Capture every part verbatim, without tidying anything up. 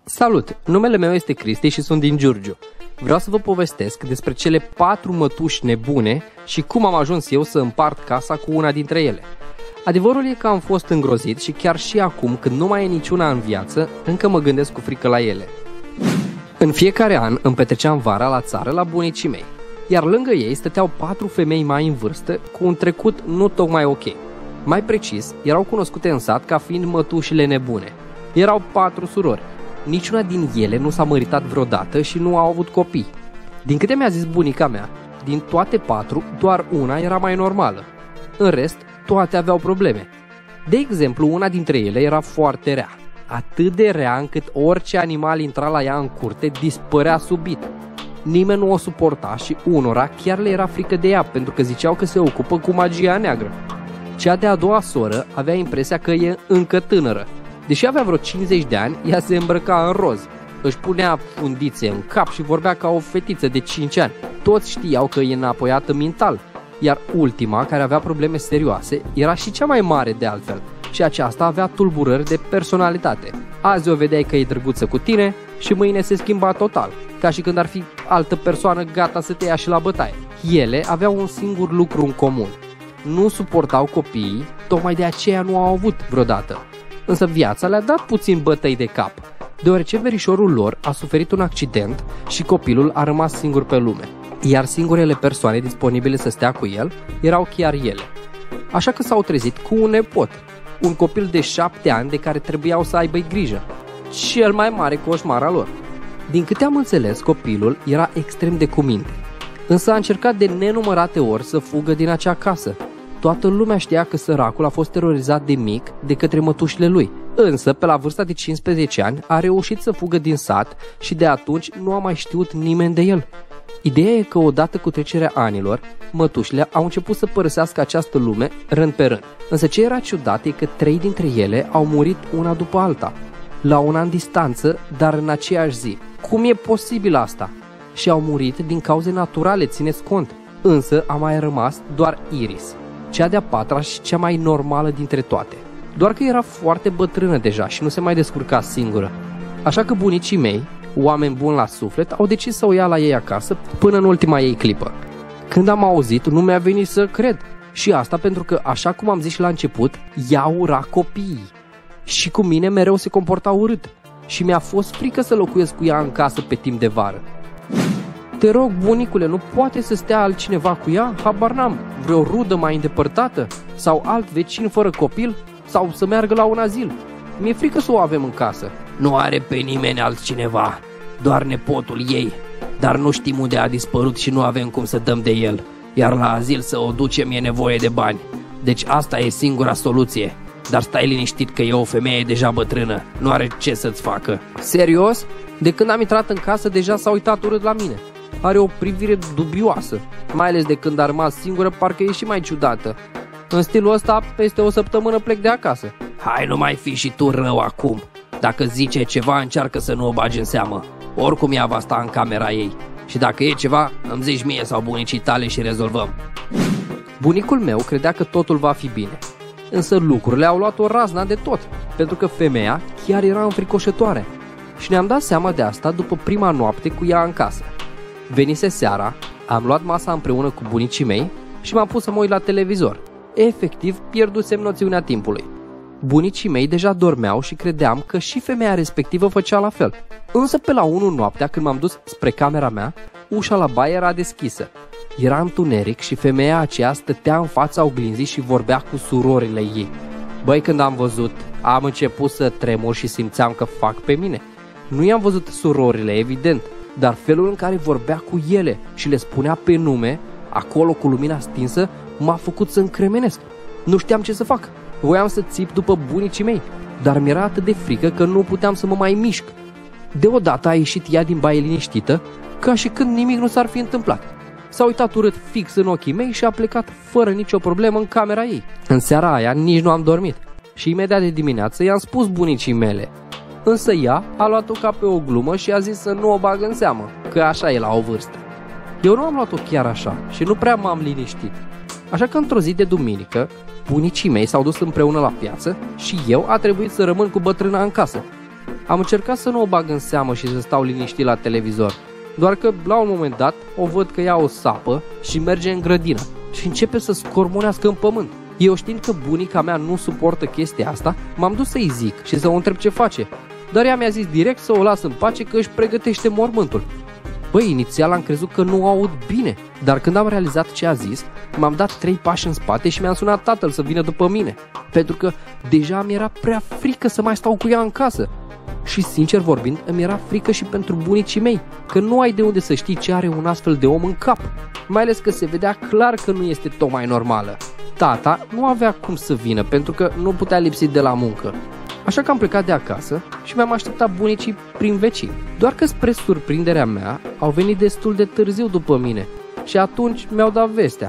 Salut! Numele meu este Cristi și sunt din Giurgiu. Vreau să vă povestesc despre cele patru mătuși nebune și cum am ajuns eu să împart casa cu una dintre ele. Adevărul e că am fost îngrozit și chiar și acum, când nu mai e niciuna în viață, încă mă gândesc cu frică la ele. În fiecare an îmi petreceam vara la țară la bunicii mei, iar lângă ei stăteau patru femei mai în vârstă cu un trecut nu tocmai ok. Mai precis, erau cunoscute în sat ca fiind mătușile nebune. Erau patru surori. Niciuna din ele nu s-a măritat vreodată și nu au avut copii. Din câte mi-a zis bunica mea, din toate patru, doar una era mai normală. În rest, toate aveau probleme. De exemplu, una dintre ele era foarte rea. Atât de rea încât orice animal intra la ea în curte dispărea subit. Nimeni nu o suporta și unora chiar le era frică de ea, pentru că ziceau că se ocupă cu magia neagră. Cea de-a doua soră avea impresia că e încă tânără. Deși avea vreo cincizeci de ani, ea se îmbrăca în roz. Își punea fundițe în cap și vorbea ca o fetiță de cinci ani. Toți știau că e înapoiată mental. Iar ultima, care avea probleme serioase, era și cea mai mare de altfel. Și aceasta avea tulburări de personalitate. Azi o vedeai că e drăguță cu tine și mâine se schimba total, ca și când ar fi altă persoană gata să te ia și la bătaie. Ele aveau un singur lucru în comun. Nu suportau copiii, tocmai de aceea nu au avut vreodată. Însă viața le-a dat puțin bătăi de cap, deoarece verișorul lor a suferit un accident și copilul a rămas singur pe lume. Iar singurele persoane disponibile să stea cu el erau chiar ele. Așa că s-au trezit cu un nepot, un copil de șapte ani de care trebuiau să aibă grijă. Cel mai mare coșmar al lor. Din câte am înțeles, copilul era extrem de cuminte, însă a încercat de nenumărate ori să fugă din acea casă. Toată lumea știa că săracul a fost terorizat de mic de către mătușile lui, însă pe la vârsta de cincisprezece ani a reușit să fugă din sat și de atunci nu a mai știut nimeni de el. Ideea e că odată cu trecerea anilor, mătușile au început să părăsească această lume rând pe rând. Însă ce era ciudat e că trei dintre ele au murit una după alta, la un an distanță, dar în aceeași zi. Cum e posibil asta? Și au murit din cauze naturale, țineți cont. Însă a mai rămas doar Iris, cea de-a patra și cea mai normală dintre toate. Doar că era foarte bătrână deja și nu se mai descurca singură. Așa că bunicii mei, oameni buni la suflet, au decis să o ia la ei acasă până în ultima ei clipă. Când am auzit, nu mi-a venit să cred. Și asta pentru că, așa cum am zis și la început, ea ura copiii. Și cu mine mereu se comporta urât. Și mi-a fost frică să locuiesc cu ea în casă pe timp de vară. Te rog, bunicule, nu poate să stea altcineva cu ea? Habar n-am, vreo rudă mai îndepărtată? Sau alt vecin fără copil? Sau să meargă la un azil? Mi-e frică să o avem în casă. Nu are pe nimeni altcineva, doar nepotul ei. Dar nu știm unde a dispărut și nu avem cum să dăm de el. Iar la azil să o ducem e nevoie de bani. Deci asta e singura soluție. Dar stai liniștit că e o femeie deja bătrână, nu are ce să-ți facă. Serios? De când am intrat în casă deja s-a uitat urât la mine. Are o privire dubioasă, mai ales de când a rămas singură, parcă e și mai ciudată. În stilul ăsta, peste o săptămână plec de acasă. Hai, nu mai fi și tu rău acum. Dacă zice ceva, încearcă să nu o bagi în seamă. Oricum ea va sta în camera ei. Și dacă e ceva, îmi zici mie sau bunicii tale și rezolvăm. Bunicul meu credea că totul va fi bine, însă lucrurile au luat o razna de tot, pentru că femeia chiar era înfricoșătoare. Și ne-am dat seama de asta după prima noapte cu ea în casă. Venise seara, am luat masa împreună cu bunicii mei și m-am pus să mă uit la televizor. Efectiv, pierdusem noțiunea timpului. Bunicii mei deja dormeau și credeam că și femeia respectivă făcea la fel. Însă pe la unu noaptea, când m-am dus spre camera mea, ușa la baie era deschisă. Era întuneric și femeia aceea stătea în fața oglinzii și vorbea cu surorile ei. Băi, când am văzut, am început să tremur și simțeam că fac pe mine. Nu i-am văzut surorile, evident, dar felul în care vorbea cu ele și le spunea pe nume, acolo cu lumina stinsă, m-a făcut să încremenesc. Nu știam ce să fac. Voiam să țip după bunicii mei, dar mi-era atât de frică că nu puteam să mă mai mișc. Deodată a ieșit ea din baie liniștită, ca și când nimic nu s-ar fi întâmplat. S-a uitat urât fix în ochii mei și a plecat fără nicio problemă în camera ei. În seara aia nici nu am dormit și imediat de dimineață i-am spus bunicii mele. Însă ea a luat-o ca pe o glumă și a zis să nu o bag în seamă, că așa e la o vârstă. Eu nu am luat-o chiar așa și nu prea m-am liniștit. Așa că într-o zi de duminică, bunicii mei s-au dus împreună la piață și eu a trebuit să rămân cu bătrâna în casă. Am încercat să nu o bag în seamă și să stau liniștit la televizor, doar că la un moment dat o văd că ia o sapă și merge în grădină și începe să scormonească în pământ. Eu, știind că bunica mea nu suportă chestia asta, m-am dus să-i zic și să o întreb ce face, dar ea mi-a zis direct să o las în pace că își pregătește mormântul. Băi, inițial am crezut că nu aud bine, dar când am realizat ce a zis, m-am dat trei pași în spate și mi-am sunat tatăl să vină după mine, pentru că deja mi era prea frică să mai stau cu ea în casă. Și sincer vorbind, îmi era frică și pentru bunicii mei, că nu ai de unde să știi ce are un astfel de om în cap, mai ales că se vedea clar că nu este tocmai normală. Tata nu avea cum să vină pentru că nu putea lipsi de la muncă. Așa că am plecat de acasă și mi-am așteptat bunicii prin vecini. Doar că spre surprinderea mea au venit destul de târziu după mine și atunci mi-au dat vestea.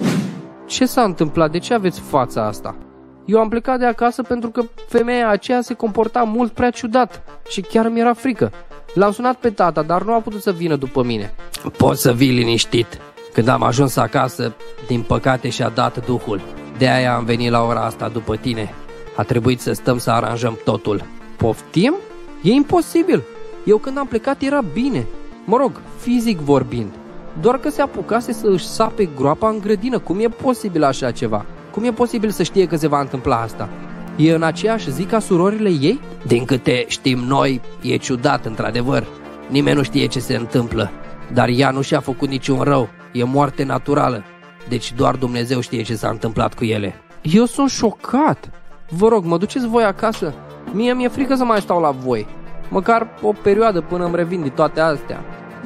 Ce s-a întâmplat? De ce aveți fața asta? Eu am plecat de acasă pentru că femeia aceea se comporta mult prea ciudat și chiar mi-era frică. L-am sunat pe tata, dar nu a putut să vină după mine. Poți să vii liniștit. Când am ajuns acasă, din păcate și-a dat duhul. De aia am venit la ora asta după tine. A trebuit să stăm să aranjăm totul. Poftim? E imposibil. Eu când am plecat era bine. Mă rog, fizic vorbind. Doar că se apucase să își sape groapa în grădină. Cum e posibil așa ceva? Cum e posibil să știe că se va întâmpla asta? E în aceeași zi ca surorile ei? Din câte știm noi, e ciudat într-adevăr. Nimeni nu știe ce se întâmplă. Dar ea nu și-a făcut niciun rău. E moarte naturală. Deci doar Dumnezeu știe ce s-a întâmplat cu ele. Eu sunt șocat. Vă rog, mă duceți voi acasă? Mie mi-e frică să mai stau la voi. Măcar o perioadă până îmi revin de toate astea.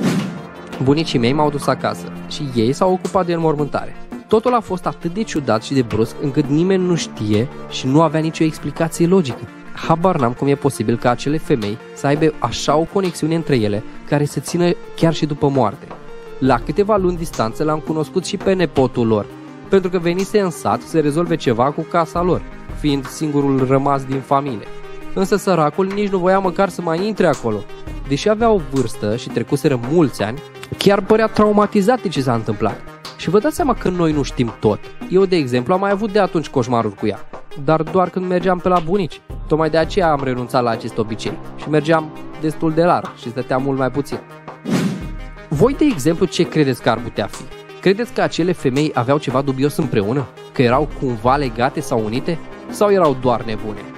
Bunicii mei m-au dus acasă și ei s-au ocupat de înmormântare. Totul a fost atât de ciudat și de brusc încât nimeni nu știe și nu avea nicio explicație logică. Habar n-am cum e posibil ca acele femei să aibă așa o conexiune între ele care să țină chiar și după moarte. La câteva luni distanță l-am cunoscut și pe nepotul lor, pentru că venise în sat să rezolve ceva cu casa lor, fiind singurul rămas din familie. Însă săracul nici nu voia măcar să mai intre acolo. Deși avea o vârstă și trecuseră mulți ani, chiar părea traumatizat de ce s-a întâmplat. Și vă dați seama că noi nu știm tot. Eu, de exemplu, am mai avut de atunci coșmaruri cu ea, dar doar când mergeam pe la bunici. Tocmai de aceea am renunțat la acest obicei și mergeam destul de rar și stăteam mult mai puțin. Voi, de exemplu, ce credeți că ar putea fi? Credeți că acele femei aveau ceva dubios împreună? Că erau cumva legate sau unite? Sau erau doar nebune?